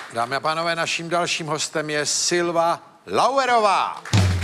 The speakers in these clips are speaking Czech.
Dámy a pánové, naším dalším hostem je Silva Lauerová.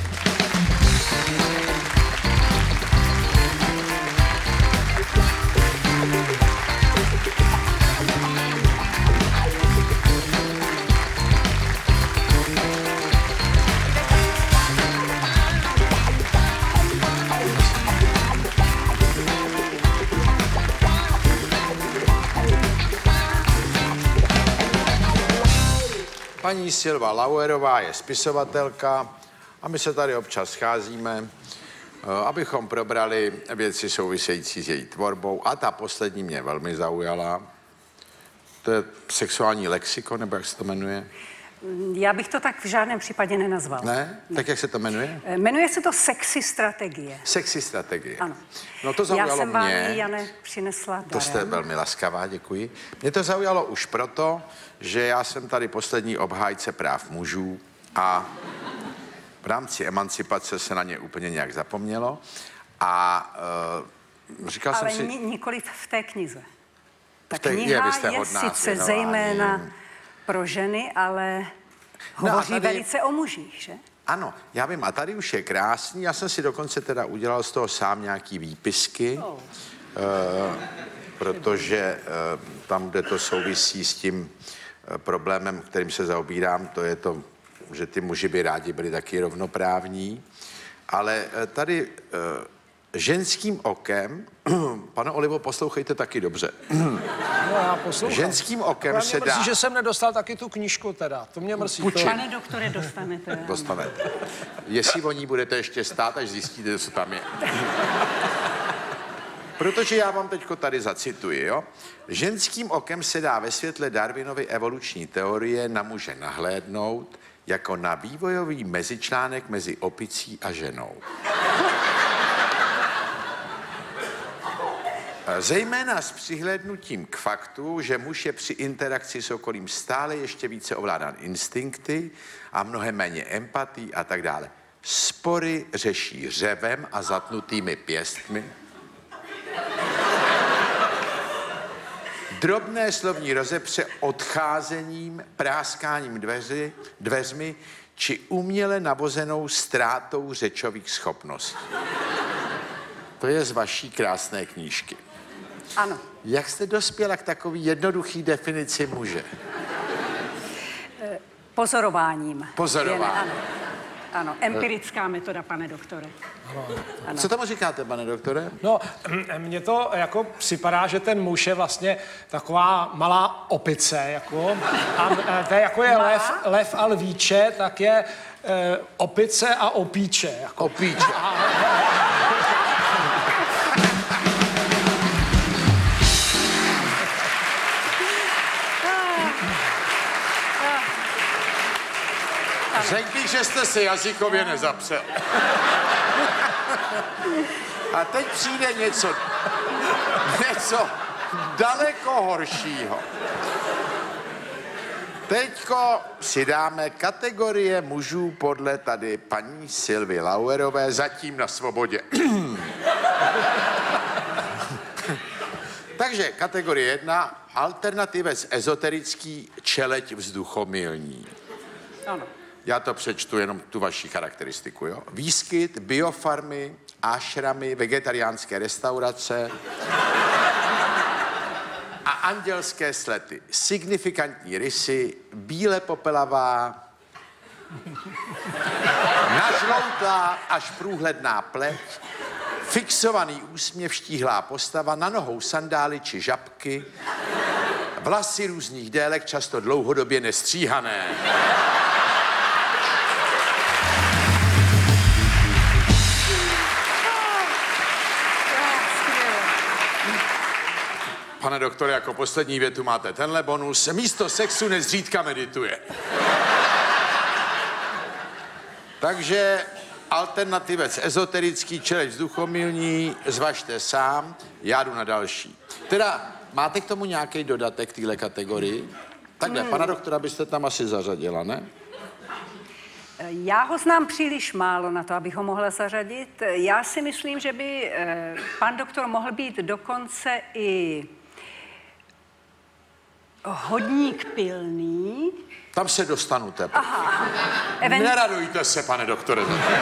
Paní Silva Lauerová je spisovatelka a my se tady občas scházíme, abychom probrali věci související s její tvorbou. A ta poslední mě velmi zaujala. To je sexuální lexikon, nebo jak se to jmenuje? Já bych to tak v žádném případě nenazval. Ne? Tak jak se to jmenuje? Jmenuje se to Sexy strategie. Sexy strategie. Ano. No to zaujalo Já jsem vám mě. ji, Jane, přinesla darem. To jste velmi laskavá, děkuji. Mě to zaujalo už proto, že já jsem tady poslední obhájce práv mužů a v rámci emancipace se na ně úplně nějak zapomnělo a říkal jsem si... Ale nikoliv v té knize. Ta kniha je sice zejména pro ženy, ale hovoří velice o mužích, že? Ano, já vím, a tady už je krásný. Já jsem si dokonce teda udělal z toho sám nějaký výpisky, protože tam, kde to souvisí s tím problémem, kterým se zaobírám, to je to, že ty muži by rádi byli taky rovnoprávní. Ale tady ženským okem, pane Olivo, poslouchejte taky dobře. No, já poslouchám. Ženským okem se dá... Mě mrzí, že jsem nedostal taky tu knížku teda. To mě mrzí. Pane doktore, dostanete. Dostanete. Jestli o ní budete ještě stát, až zjistíte, co tam je. Protože já vám teďko tady zacituji, jo. Ženským okem se dá ve světle Darwinovy evoluční teorie na muže nahlédnout jako na vývojový mezičlánek mezi opicí a ženou. Zejména s přihlédnutím k faktu, že muž je při interakci s okolím stále ještě více ovládán instinkty a mnohem méně empatí a tak dále. Spory řeší řevem a zatnutými pěstmi. Drobné slovní rozepře odcházením, práskáním dveřmi či uměle navozenou ztrátou řečových schopností. To je z vaší krásné knížky. Ano. Jak jste dospěla k takový jednoduchý definici muže? Pozorováním. Pozorováním. Ano, empirická metoda, pane doktore. Ano. Co tomu říkáte, pane doktore? No, mně to jako připadá, že ten muž je vlastně taková malá opice, jako. A to jako je lev a lvíče, tak je opice a opíče. Jako. Opíče. Řekl bych, že jste se jazykově nezapřel. A teď přijde něco daleko horšího. Teďko si dáme kategorie mužů podle tady paní Silvy Lauerové, zatím na svobodě. Takže kategorie 1, alternativec ezoterický, čeleď vzduchomilní. Ano. Já to přečtu jenom tu vaši charakteristiku, jo? Výskyt, biofarmy, ášramy, vegetariánské restaurace a andělské slety. Signifikantní rysy, bíle popelavá, nažloutlá až průhledná pleť, fixovaný úsměv, štíhlá postava, na nohou sandály či žabky, vlasy různých délek, často dlouhodobě nestříhané. Pane doktore, jako poslední větu máte tenhle bonus. Místo sexu nezřídka medituje. Takže alternativec ezoterický, čeleď vzduchomilní, zvažte sám, já jdu na další. Teda, máte k tomu nějaký dodatek k téhle kategorii? Takhle, pana doktora byste tam asi zařadila, ne? Já ho znám příliš málo na to, abych ho mohla zařadit. Já si myslím, že by pan doktor mohl být dokonce i Hodník pilný. Tam se dostanu teprve. Aha. Neradujte se, pane doktore.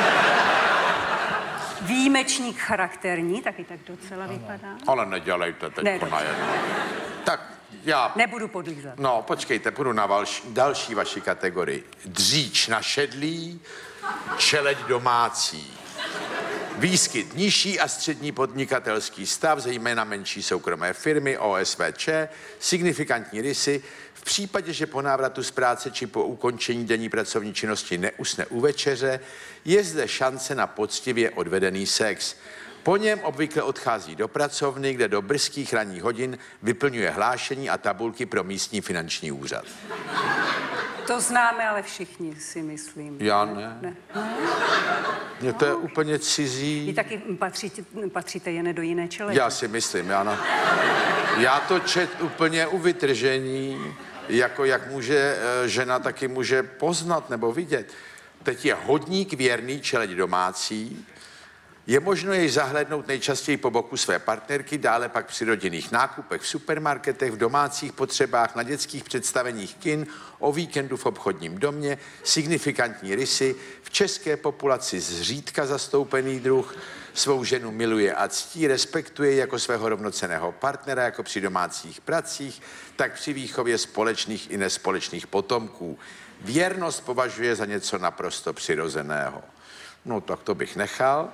Výjimečník charakterní, taky tak docela vypadá. Ale nedělejte teď Ne, najednou. Tak já... Nebudu podlízat. No, počkejte, půjdu na další vaši kategorii. Dříč našedlý, čeleď domácí. Výskyt nižší a střední podnikatelský stav, zejména menší soukromé firmy, OSVČ, signifikantní rysy. V případě, že po návratu z práce či po ukončení denní pracovní činnosti neusne u večeře, je zde šance na poctivě odvedený sex. Po něm obvykle odchází do pracovny, kde do brzkých ranních hodin vyplňuje hlášení a tabulky pro místní finanční úřad. To známe, ale všichni si myslím. Já ne. Mně to je úplně cizí. Vy taky patříte jen do jiné čeledi. Já si myslím, já to čet úplně u vytržení, jako jak může žena taky může poznat nebo vidět. Teď je hodník věrný, čeleď domácí. Je možno jej zahlédnout nejčastěji po boku své partnerky, dále pak při rodinných nákupech v supermarketech, v domácích potřebách, na dětských představeních kin, o víkendu v obchodním domě, signifikantní rysy, v české populaci zřídka zastoupený druh, svou ženu miluje a ctí, respektuje jako svého rovnocenného partnera, jako při domácích pracích, tak při výchově společných i nespolečných potomků. Věrnost považuje za něco naprosto přirozeného. No, tak to bych nechal.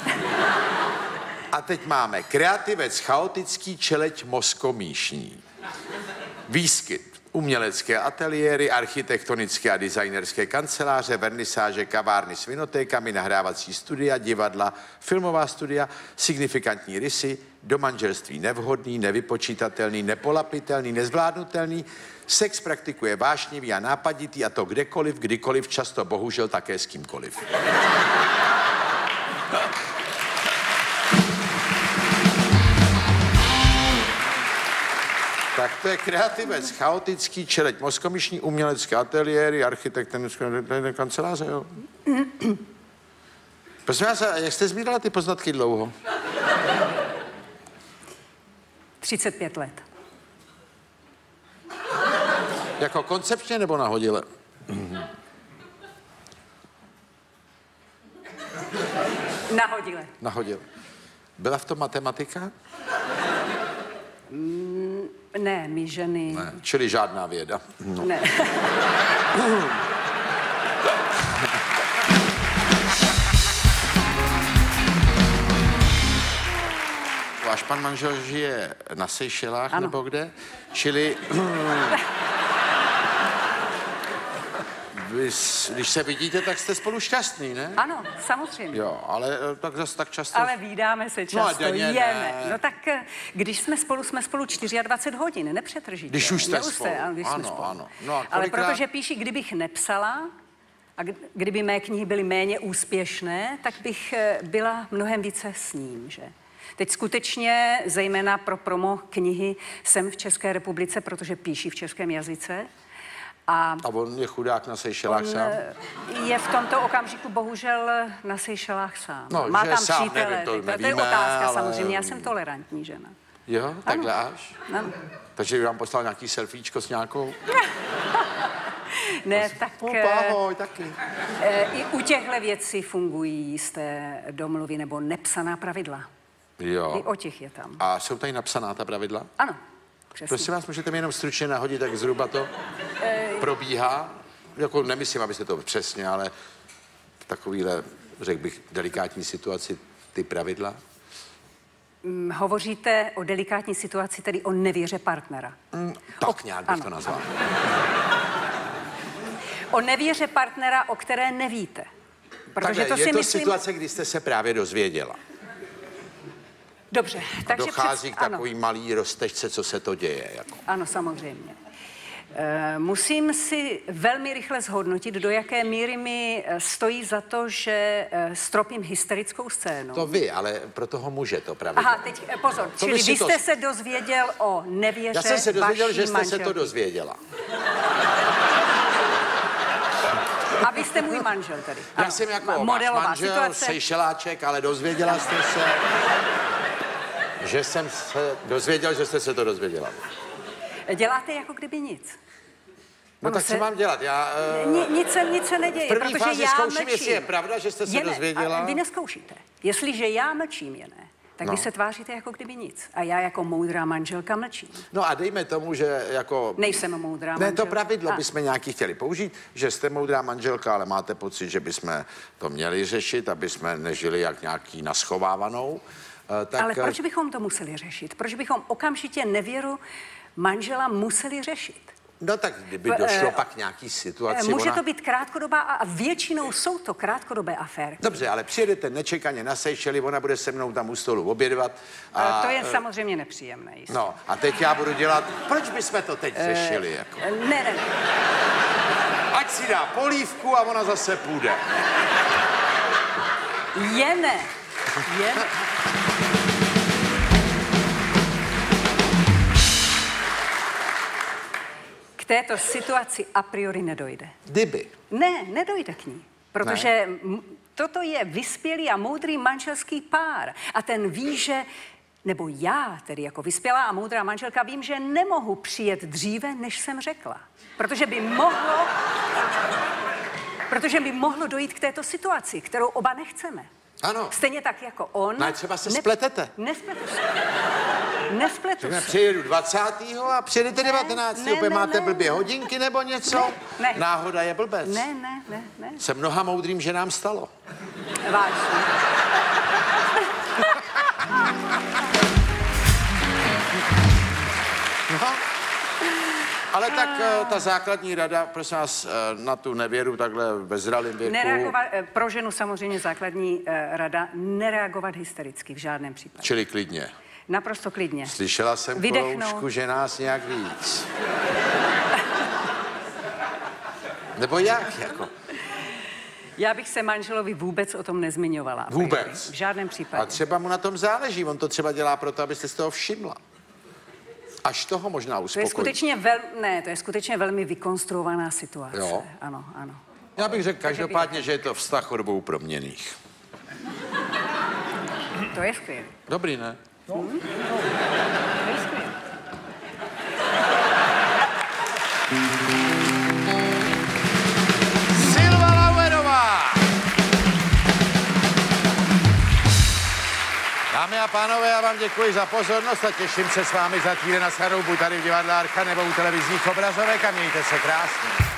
A teď máme kreativec chaotický, čeleď mozkomíšní. Výskyt. Umělecké ateliéry, architektonické a designerské kanceláře, vernisáže, kavárny s vinotékami, nahrávací studia, divadla, filmová studia, signifikantní rysy, do manželství nevhodný, nevypočítatelný, nepolapitelný, nezvládnutelný, sex praktikuje vášnivý a nápaditý, a to kdekoliv, kdykoliv, často bohužel také s kýmkoliv. Tak to je kreativec, chaotický, čeleď mozkomyšní, umělecké ateliéry, architektonické kanceláře, jo. Prosím vás, jak jste sbírala ty poznatky dlouho? 35 let. Jako koncepčně nebo nahodile? Nahodile. Nahodile. Byla v tom matematika? Ne, my ženy... Ne, čili žádná věda. No. Ne. Váš pan manžel žije na Seychelách, ano. Nebo kde? Čili... Vy, když se vidíte, tak jste spolu šťastný, ne? Ano, samozřejmě. Jo, ale tak zase tak často... Ale vídáme se často, denně jeme. ne. No tak, když jsme spolu 24 hodin, nepřetržitě. Když už jste Neusté, spolu. Ano, když jsme Ano, spolu. ano. No a Ale kolikrát... protože píši, kdybych nepsala a kdyby mé knihy byly méně úspěšné, tak bych byla mnohem více s ním, že? Teď skutečně, zejména pro promo knihy, jsem v České republice, protože píši v českém jazyce. A on je chudák na Seychelách sám? Je v tomto okamžiku bohužel na Seychelách sám. No, Má že tam sám, přítele. nevím, to To je nevíme, otázka ale... samozřejmě. Já jsem tolerantní žena. Jo, takhle až? Ano. Takže by vám poslal nějaký selfiečko s nějakou? Ne, tak Ahoj, taky. i u těchto věcí fungují jisté domluvy nebo nepsaná pravidla. Jo. I o těch je tam. A jsou tady napsaná ta pravidla? Ano, přesně. Prosím vás, můžete mi jenom stručně nahodit, jak zhruba to probíhá? Jako nemyslím, abyste to přesně, ale v takovýhle, řekl bych, delikátní situaci ty pravidla? Hovoříte o delikátní situaci, tedy o nevěře partnera. Tak nějak bych to nazval. O nevěře partnera, o které nevíte. Protože Takhle, to si je to myslím... situace, kdy jste se právě dozvěděla. Dobře, takže dochází k takový malý roztečce, co se to děje. Jako. Ano, samozřejmě. Musím si velmi rychle zhodnotit, do jaké míry mi stojí za to, že stropím hysterickou scénu. To vy, ale pro toho muže to pravidlo. Aha, teď pozor, To čili by si vy to- jste se dozvěděl o nevěře Já jsem se dozvěděl, vaší že jste se manželky. to dozvěděla. A vy jste můj manžel tedy. Já Ano, jsem jako váš modelová manžel, situace. Seycheláček, ale dozvěděla jste se, že jsem se dozvěděl, že jste se to dozvěděla. Děláte jako kdyby nic. No tak co mám dělat? Já Nic se neděje, v první protože fázi já zkouším, mlčím. jestli je pravda, že jste se dozvěděla. Vy neskoušíte. Jestliže já mlčím, tak vy se tváříte jako kdyby nic. A já jako moudrá manželka mlčím. No a dejme tomu, že jako... Nejsem moudrá manželka. Ne, to pravidlo bychom nějaký chtěli použít, že jste moudrá manželka, ale máte pocit, že bychom to měli řešit, aby jsme nežili jak nějaký naschovávanou. Tak... Ale proč bychom to museli řešit? Proč bychom okamžitě nevěru manžela museli řešit? No tak kdyby došlo pak nějaký situaci... Může to být krátkodobá a většinou jsou to krátkodobé aféry. Dobře, ale přijedete nečekaně na Seychely, ona bude se mnou tam u stolu obědvat. A to je samozřejmě nepříjemné. Jistě. No a teď já budu dělat... Proč bychom to teď řešili? Jako? Ne. Ať si dá polívku a ona zase půjde. Je ne. K této situaci a priori nedojde. Kdyby. Ne, nedojde k ní. Protože toto je vyspělý a moudrý manželský pár. A ten ví, že, nebo já tedy jako vyspělá a moudrá manželka vím, že nemohu přijet dříve, než jsem řekla. Protože by mohlo dojít k této situaci, kterou oba nechceme. Ano. Stejně tak jako on. No, třeba se spletete. Nespletu se. Přijedu 20. a přijedete 19. Opět máte blbě hodinky nebo něco? Ne. Náhoda je blbec. Ne. Se mnoha moudrým ženám stalo. Vážně. No. Ale tak ta základní rada, prosím vás, na tu nevěru takhle ve zralém věku... Nereagovat, pro ženu samozřejmě základní rada, nereagovat hystericky v žádném případě. Čili klidně. Naprosto klidně. Slyšela jsem Koloušku, že nás nějak víc. Nebo jak, jako? Já bych se manželovi vůbec o tom nezmiňovala. Vůbec? V žádném případě. A třeba mu na tom záleží, on to třeba dělá proto, abyste z toho všimla. Až toho možná uspokojí. To je skutečně velmi vykonstruovaná situace. Jo. Ano. Já bych řekl každopádně, že je to vztah o dvou proměnných. To je skvělé. Dobrý, ne? To je skvělé. Silva Lauerová! Dámy a pánové, já vám děkuji za pozornost a těším se s vámi za týden na shledanou buď tady v divadle Archa nebo u televizních obrazovek a mějte se krásně.